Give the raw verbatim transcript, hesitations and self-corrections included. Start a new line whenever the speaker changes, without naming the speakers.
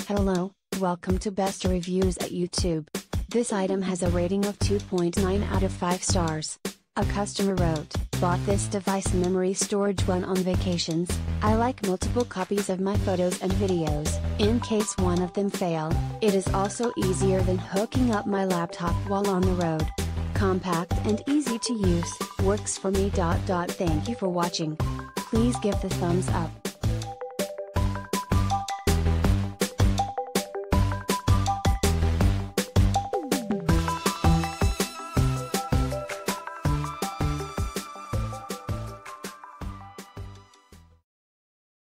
Hello, welcome to Best Reviews at YouTube. This item has a rating of two point nine out of five stars. A customer wrote, "Bought this device memory storage when on vacations. I like multiple copies of my photos and videos, in case one of them fail. It is also easier than hooking up my laptop while on the road. Compact and easy to use, works for me. Thank you for watching. Please give the thumbs up.